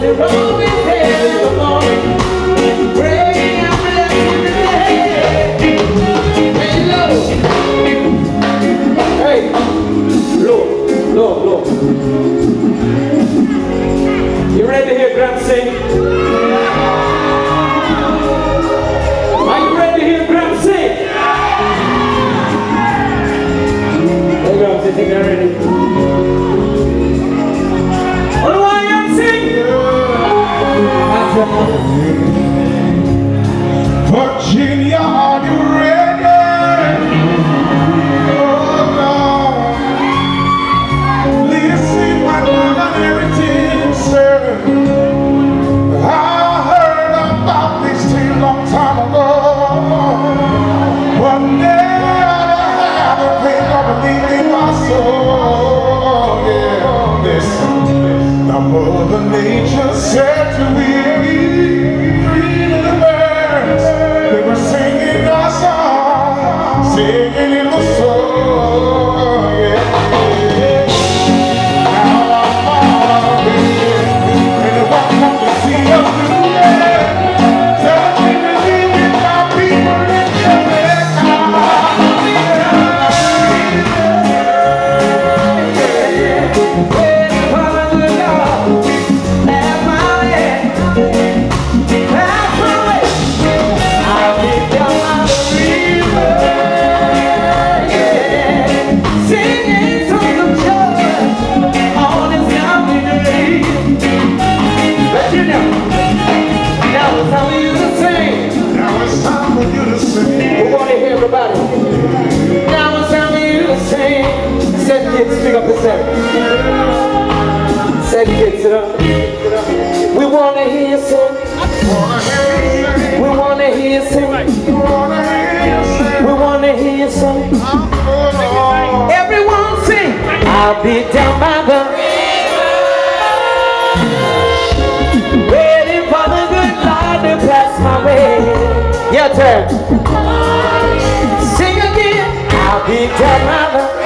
they're always there in the morning, praying and blessing the day. Hey, Lord. Hey, Lord. You ready to hear Graham sing? Are you ready to hear Graham sing? Hey, Graham, you think they're ready? Virginia, are you ready? Oh Lord, listen what my heritage said. I heard about this thing a long time ago, but never had a thing I believe in my soul. Yeah, listen, now Mother Nature said to me, they were singing a song, singing in the soul, yeah. Now I'm on the and I want to see us do it. Tell me to leave it, my people in Jamaica. Speak up and say, kids, sit up. We want to hear you sing. We want to hear you sing. We want to hear you sing. Everyone sing. I'll be down by the river, waiting for the good Lord to pass my way. Your turn. Sing again. I'll be down by the river.